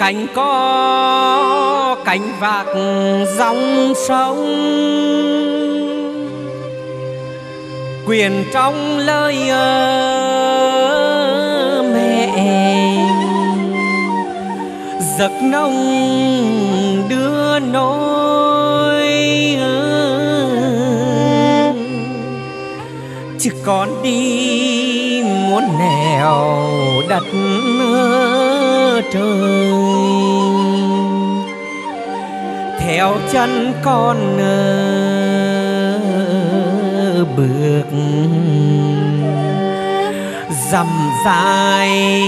cánh có cánh vạc dòng sông, quyền trong lời mẹ giấc nông đưa nôi, chứ còn đi muốn nẻo đất trời, theo chân con bước dầm dài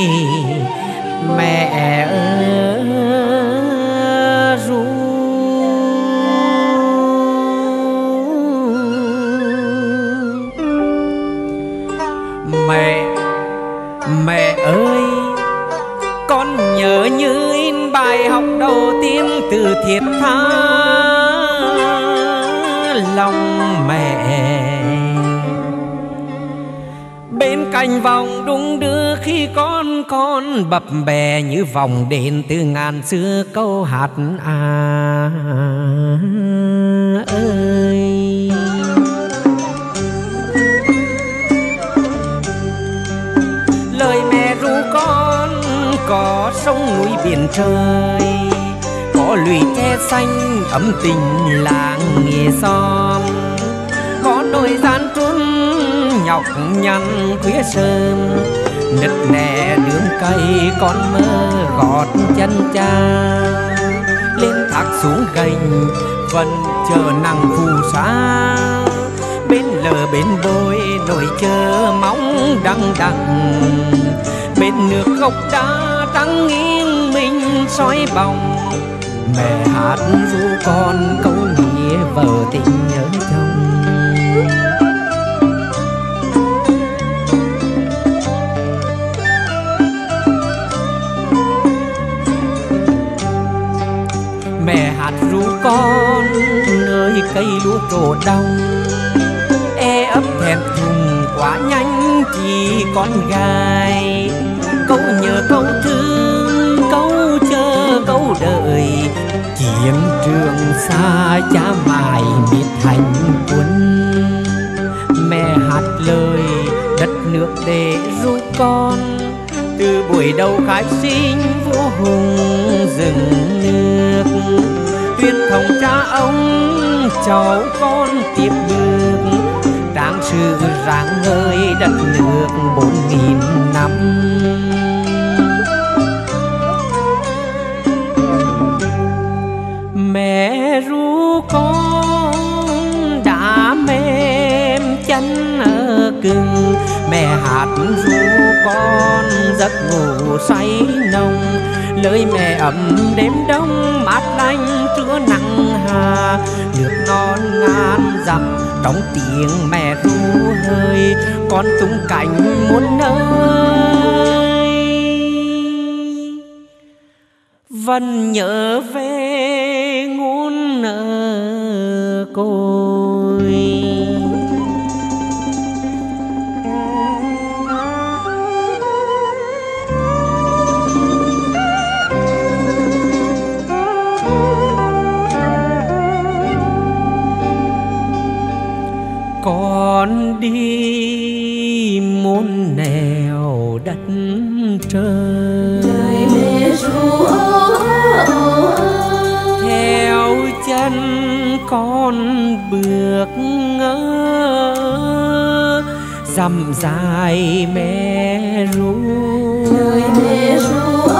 mẹ ru. Mẹ ơi, con nhớ như in bài học đầu tiên từ thiết tha lòng mẹ. Bên cạnh vòng đung đưa khi con bập bè như vòng đền từ ngàn xưa câu hát ơi. Lời mẹ ru con có sông núi biển trời, có lũy tre xanh ấm tình làng nghề xóm, có đôi gian truân nhọc nhằn khuya sớm, nứt nẻ đường cây con mơ gót chân cha, lên thác xuống gành vẫn chờ nắng phù sa, bên lờ bên bôi nồi chờ móng đằng đằng, bên nước gốc đá trắng nghiêng mình soi bóng. Mẹ hát ru con câu nghĩa vợ tình nhớ chồng. Mẹ hát ru con nơi cây lúa trổ đông, ấp thẹn thùng quá nhanh chỉ con gái, câu nhớ câu thương câu chờ câu đợi, chiến trường xa cha mãi miệt hành quân. Mẹ hát lời đất nước để ru con, từ buổi đầu khai sinh vua hùng rừng nước, tuyên thống cha ông cháu con tiếp bước, trang sử rạng ngời đất nước 4000 năm. Mẹ ru con đã mềm chân ở cưng, mẹ hát ru con giấc ngủ say nồng, lời mẹ ấm đêm đông mát lành trưa nắng hà, nước non ngàn dặm trong tiếng mẹ ru hơi, con tung cánh muôn nơi vẫn nhớ về ngôn cội. Con đi muôn nẻo đất trời, mẹ ru theo chân con bước dặm dài mẹ ru. mẹ ru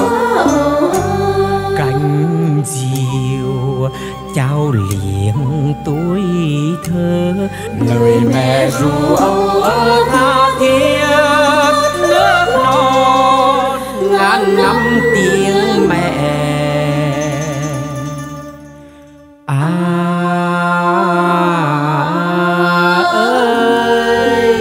cánh diều trao liếng tuổi thơ, lời mẹ ru âu ơ tha thiết nước non ngàn năm tiếng mẹ ơi.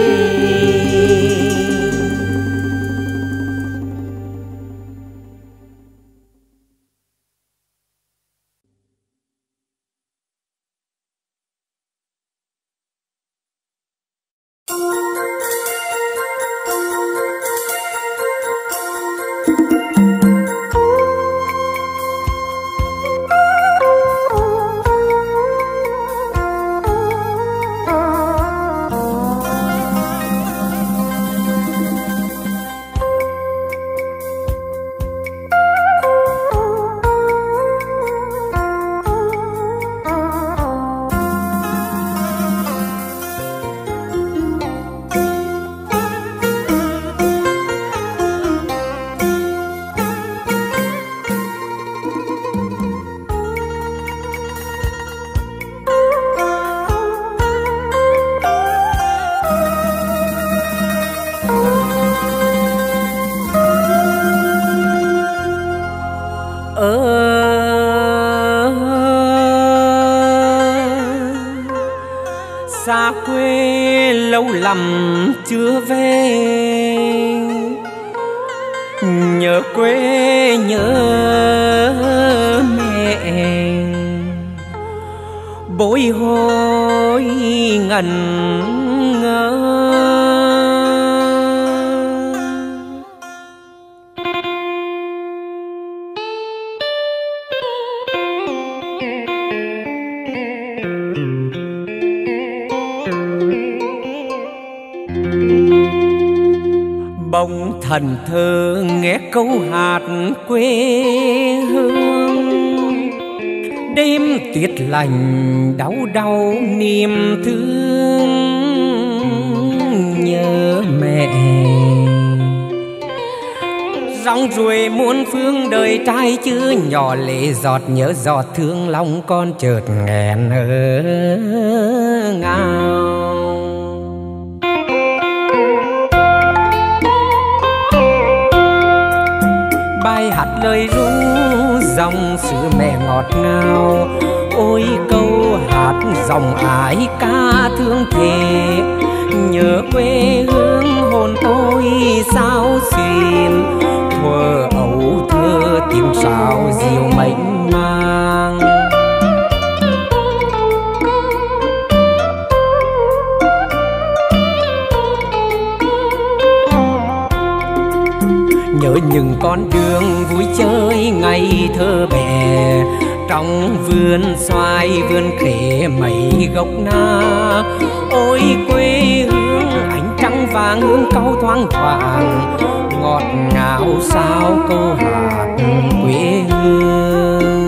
xa quê lâu lắm chưa về, nhớ quê nhớ mẹ, bối hối ngẩn ngơ. Bỗng thần thơ nghe câu hát quê hương, đêm tuyết lạnh đau đau niềm thương nhớ mẹ. Rong ruổi muôn phương đời trai chứ nhỏ lệ giọt nhớ giọt thương lòng con chợt nghẹn ngào. Bài hát lời ru dòng xứ mẹ ngọt ngào, ôi câu hát dòng ái ca thương thề, nhớ quê hương hồn tôi sao xuyên, thuở ấu thơ tiếng sáo diều mênh mang. Nhớ những con đường vui chơi ngày thơ bé, trong vườn xoài vườn khế mấy gốc na, ôi quê hương ánh trăng vàng hương cau thoang thoảng, ngọt ngào sao câu hát quê hương.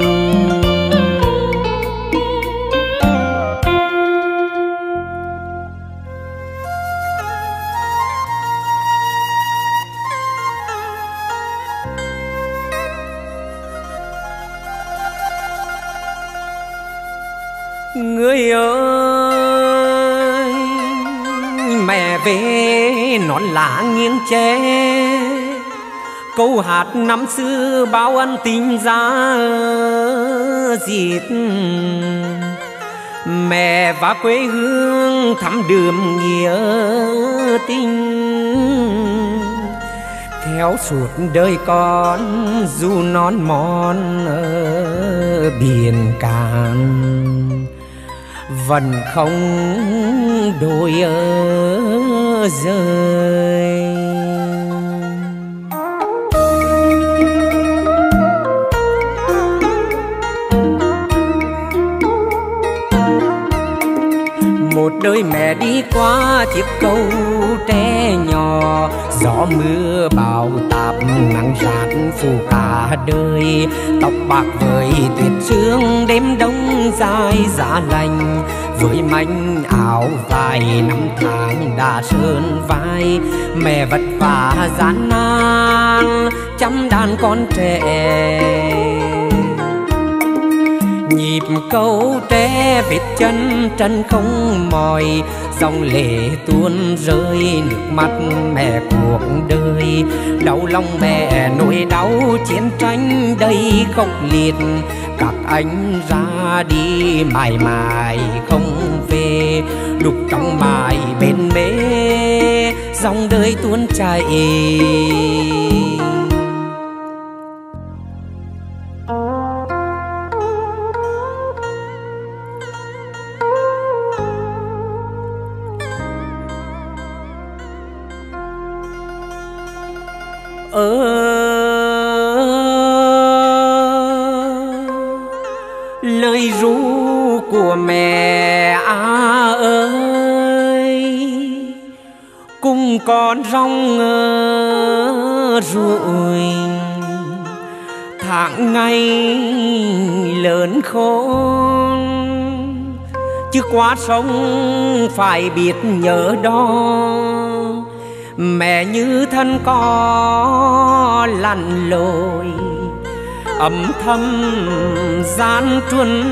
Người ơi mẹ về nón lá nghiêng tre, câu hát năm xưa bao ân tình giá dịp, mẹ và quê hương thắm đượm nghĩa tình. Theo suốt đời con dù non mòn ở biển Cạn, vẫn không đôi rơi. Một đời mẹ đi qua chiếc cầu tre nhỏ, gió mưa bão táp nắng rát phủ cả đời, tóc bạc với tuyết sương đêm đông dài giá lạnh, với manh áo vải năm tháng đã sơn vai, mẹ vất vả gian nan chăm đàn con trẻ. Nhịp câu tre vết chân trần không mỏi, dòng lệ tuôn rơi nước mắt mẹ cuộc đời, đau lòng mẹ nỗi đau chiến tranh đầy khốc liệt, các anh ra đi mãi mãi không về, đục trong mãi bên mê dòng đời tuôn chảy. Lời ru của mẹ ơi, cùng con rong ruồi, tháng ngày lớn khôn, chứ qua sông phải biết nhớ đo, mẹ như thân có lặn lội âm thầm gian truân,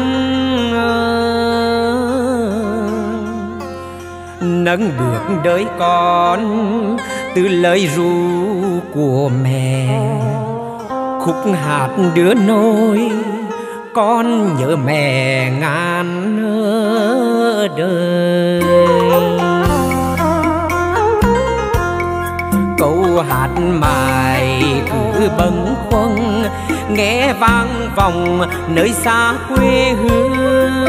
nâng bước đời con từ lời ru của mẹ, khúc hát đứa nôi con nhớ mẹ ngàn đời. câu hát mãi cứ bâng khuâng nghe vang vòng nơi xa quê hương.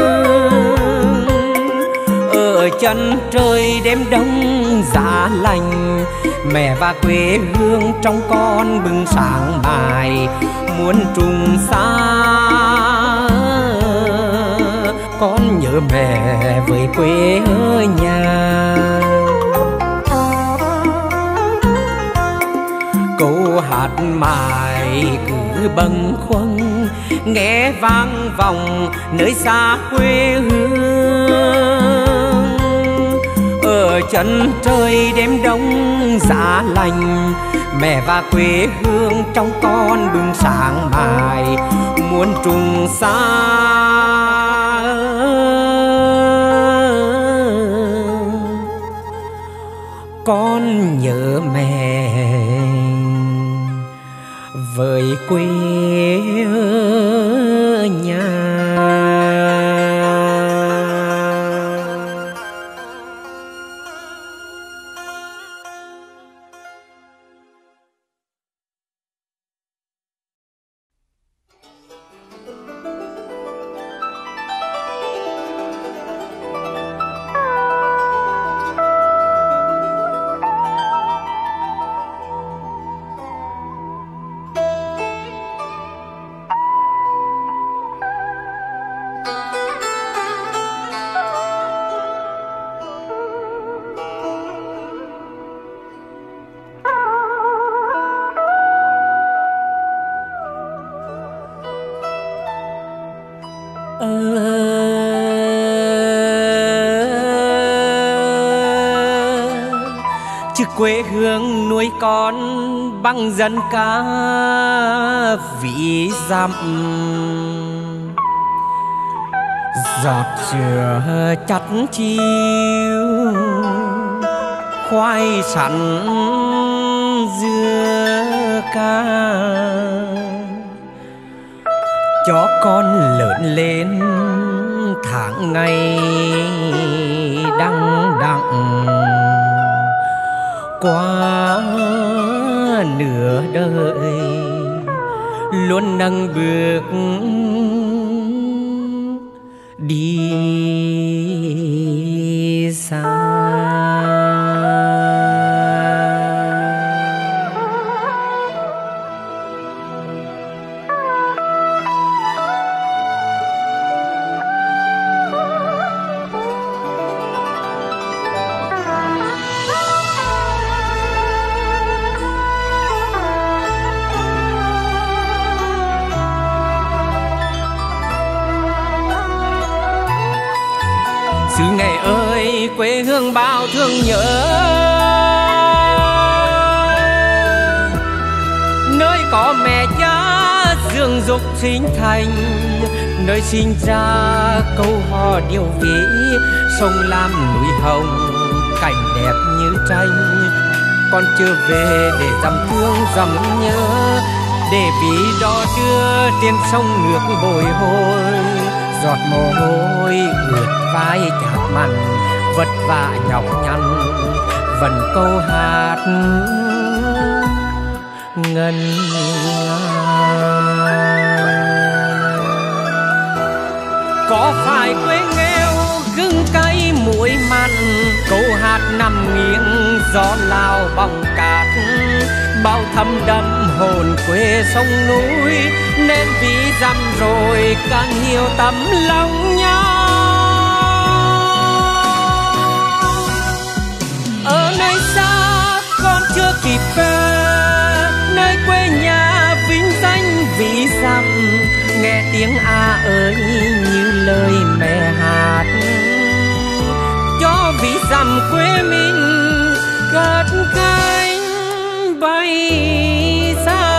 Ở chân trời đêm đông giá lạnh, mẹ và quê hương trong con bừng sáng mãi muôn trùng xa. Con nhớ mẹ với quê ở nhà. Câu hát mãi cứ bâng khuâng nghe vang vòng nơi xa quê hương. Ở chân trời đêm đông giá lạnh, mẹ và quê hương trong con bừng sáng mãi muôn trùng xa. Con nhớ mẹ với quê nhà. Chứ quê hương nuôi con bằng dân ca ví dặm. Giọt sữa chắt chiêu khoai sắn dưa ca, cho con lớn lên tháng ngày đăng đặng. Qua nửa đời luôn nâng bước đi xa. Xứ Nghệ ơi quê hương bao thương nhớ, nơi có mẹ cha dưỡng dục sinh thành, nơi sinh ra câu hò điệu vĩ, sông Lam núi Hồng cảnh đẹp như tranh. Con chưa về để dằm thương dằm nhớ, để vì đó đưa trên sông nước bồi hồi. Giọt mồ hôi ướt vai chát mặn, vất vả nhọc nhằn vẫn câu hát ngân nga. Có phải quê nghèo gừng cay muối mặn, câu hát nằm nghiêng gió lao bóng cát, bao thâm đậm hồn quê sông núi, nên vì dằm rồi càng nhiều tấm lòng nhau. Ở nơi xa con chưa kịp về, nơi quê nhà vinh danh vì dặm, nghe tiếng a ơi như lời mẹ hát, cho vì dặm quê mình cất cánh bay xa.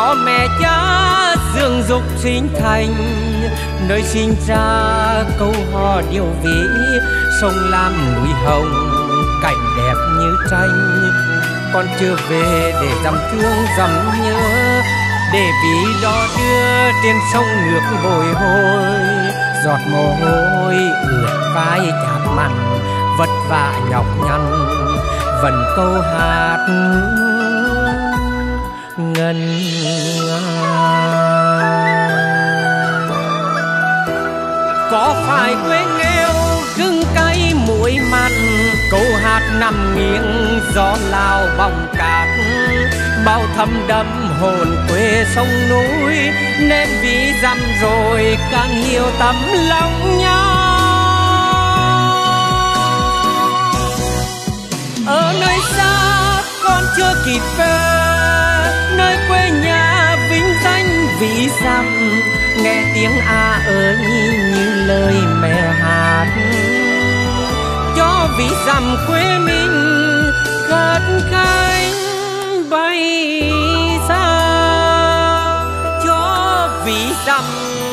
có mẹ cha dưỡng dục sinh thành, nơi sinh ra câu hò điệu vĩ, sông Lam núi Hồng cảnh đẹp như tranh. Con chưa về để dằm thương dằm nhớ, để vì đó đưa trên sông nước bồi hồi, giọt mồ hôi ướt vai chán mặn, vất vả nhọc nhằn vẫn câu hát ngân nga. Có phải quê nghèo gừng cay muối mặn, câu hát nằm nghiêng gió lao bóng cát, bao thâm đậm hồn quê sông núi, nên vì dằm rồi càng hiểu tấm lòng nhau. Ở nơi xa con chưa kịp về, nơi quê nhà vinh danh vị dằm, nghe tiếng a ơi như lời mẹ hát, cho vị dằm quê mình cất cánh bay xa, cho vị dằm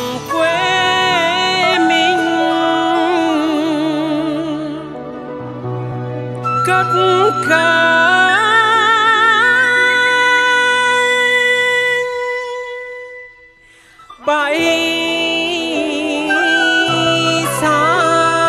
quê mình cất cánh bay xa.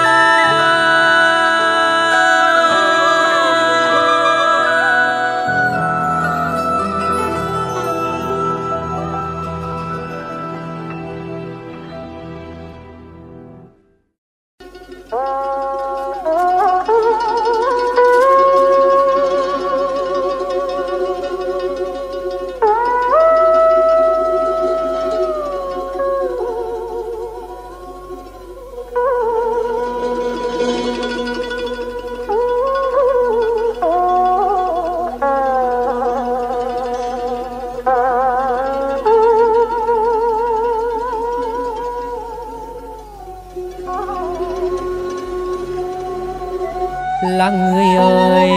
Là người ơi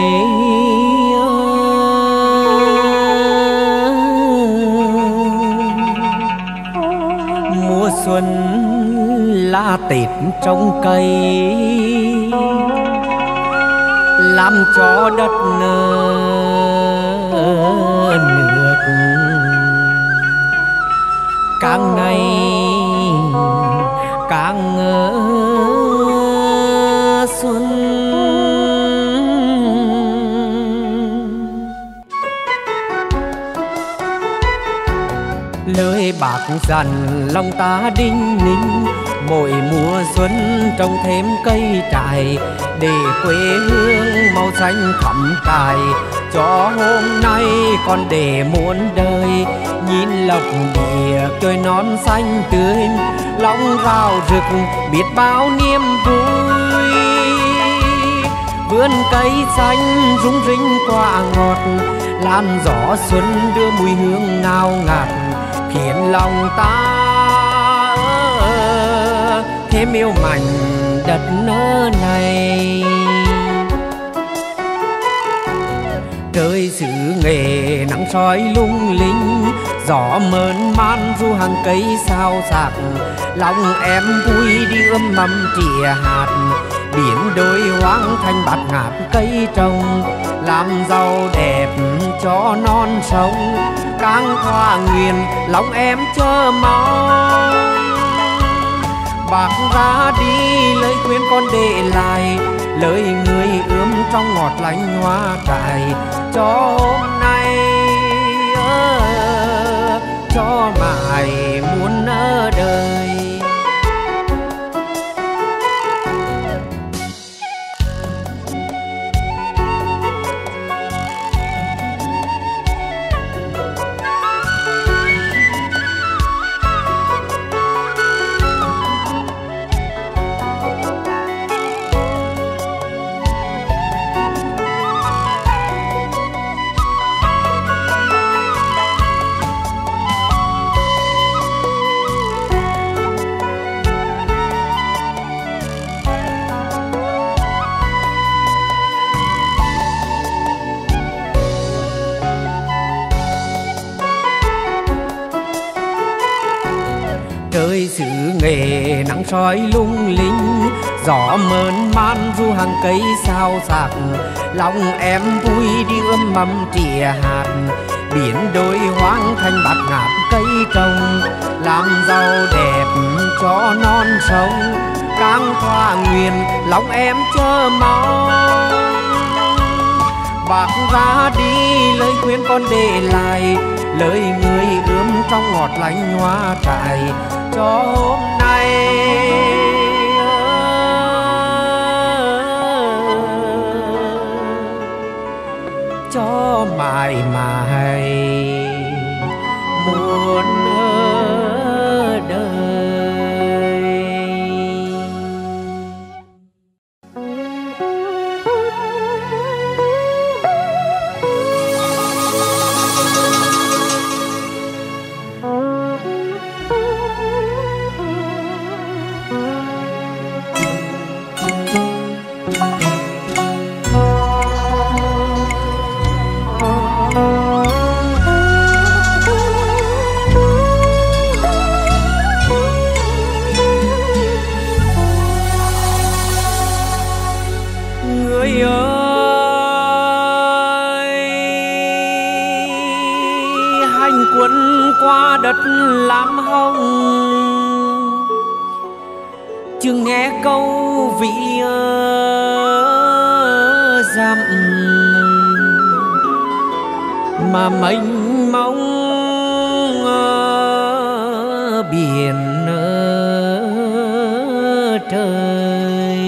mùa xuân là Tết trồng cây, làm cho đất nước càng ngày càng xuân. Lời bác dặn lòng ta đinh ninh, mỗi mùa xuân trồng thêm cây trại, để quê hương màu xanh thắm cài, cho hôm nay còn để muôn đời nhìn lộc địa trời non xanh tươi, lòng rào rực biết bao niềm vui. Vườn cây xanh rung rinh quả ngọt, lan gió xuân đưa mùi hương ngào ngạt, khiến lòng ta thêm yêu mảnh đất nơ này. Trời xứ nghề nắng soi lung linh, gió mơn man ru hàng cây sao sạc, lòng em vui đi ươm mầm trĩa hạt, biến đôi hoang thành bạt ngát cây trồng, làm giàu đẹp cho non sông. Càng thỏa nguyện lòng em chờ mong, bác ra đi lời khuyên con để lại, lời người ươm trong ngọt lành hoa cải, cho hôm nay cho mãi muôn đời. trời xứ Nghệ nắng soi lung linh, gió mơn man ru hàng cây sao sạc, lòng em vui đi ươm mầm trìa hạt, biển đồi hoang thành bạt ngát cây trồng, làm giàu đẹp cho non sông, càng thỏa nguyện lòng em chờ mong. Bác ra đi lời khuyên con để lại, lời người ươm trong ngọt lành hoa trại cho hôm nay. Cho mãi mãi muôn đời. Qua đất lam hồng, chừng nghe câu vị dặm mà mênh mông biển trời.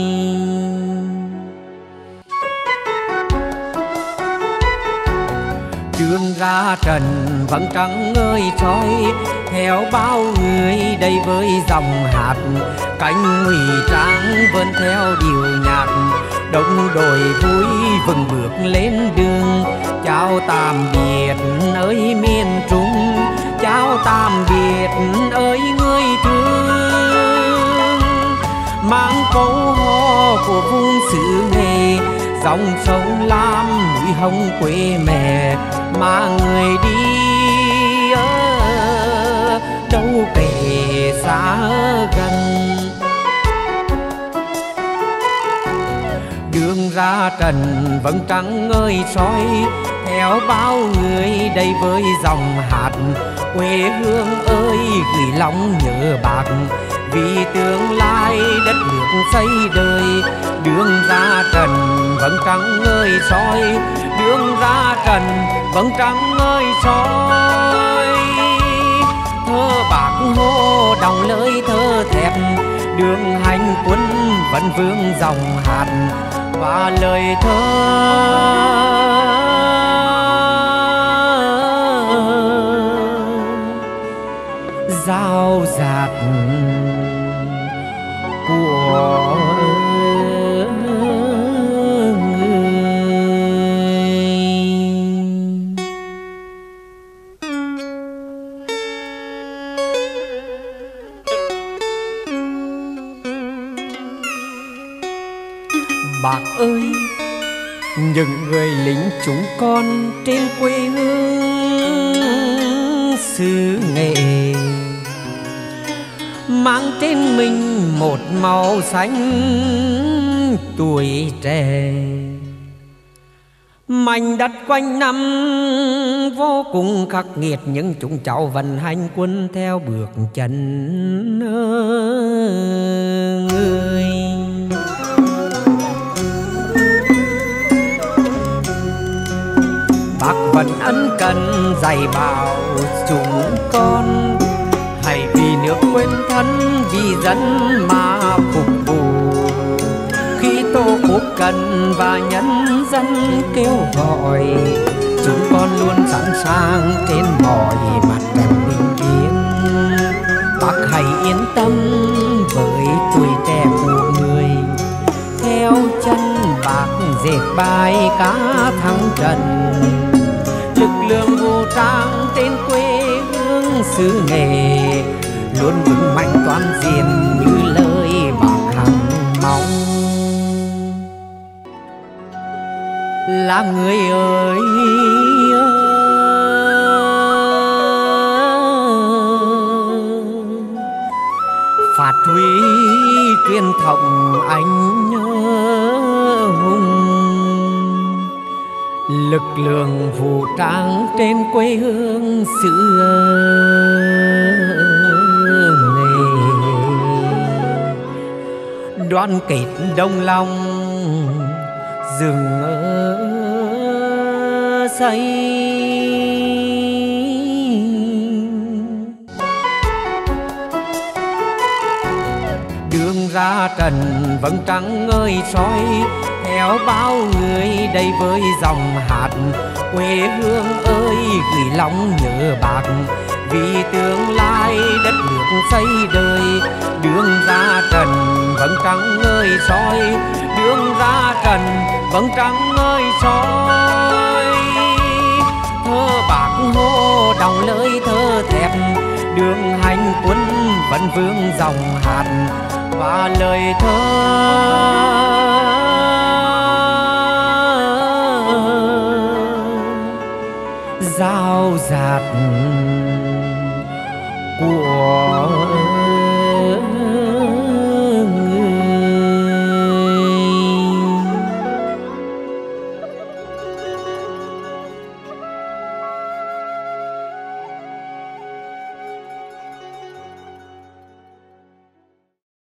Đường ra trần vầng trăng ơi trói, theo bao người đầy với dòng hạt, cánh ngụy trang vươn theo điệu nhạc, đông đồi vui vừng bước lên đường. Chào tạm biệt ơi miền Trung, chào tạm biệt ơi người thương, mang câu hò của vùng xứ Nghệ, dòng sông Lam núi Hồng quê mẹ, mà người đi đâu kể xa gần. Đường ra trần vầng trăng ơi soi, theo bao người đầy với dòng hạt, quê hương ơi gửi lòng nhớ bạc, vì tương lai đất nước xây đời. Đường ra trần vầng trăng ơi soi, đường ra trần vầng trăng ơi soi. Thơ bạc hô đọng lời thơ thép, đường hành quân vẫn vương dòng hạt, và lời thơ giao dạt của bác ơi. Những người lính chúng con trên quê hương xứ Nghệ, mang trên mình một màu xanh tuổi trẻ, mảnh đất quanh năm vô cùng khắc nghiệt, nhưng chúng cháu vẫn hành quân theo bước chân người. Bác vẫn ân cần dạy bảo chúng con, hãy vì nước quên thân vì dân mà phục vụ. Khi Tổ quốc cần và nhân dân kêu gọi, chúng con luôn sẵn sàng trên mọi mặt trận bình yên. Bác hãy yên tâm với tuổi trẻ của người, theo chân bác dệt bài cá thắng trận. Lực lượng vũ trang trên quê hương xứ Nghệ luôn vững mạnh toàn diện như lời bác hằng mong. Là người ơi thống anh hùng, lực lượng vũ trang trên quê hương xưa nghề, đoàn kết đồng lòng rừng xây. Đường ra trần vẫn trắng ngời soi, theo bao người đầy với dòng hạt. Quê hương ơi gửi lòng nhớ bạc, vì tương lai đất nước xây đời. Đường ra trần vẫn trắng ngời soi, đường ra trần vẫn trắng ngời soi. Thơ bạc hô đồng lời thơ thép, đường hành quân vẫn vương dòng hạt và lời thơ giao dạt của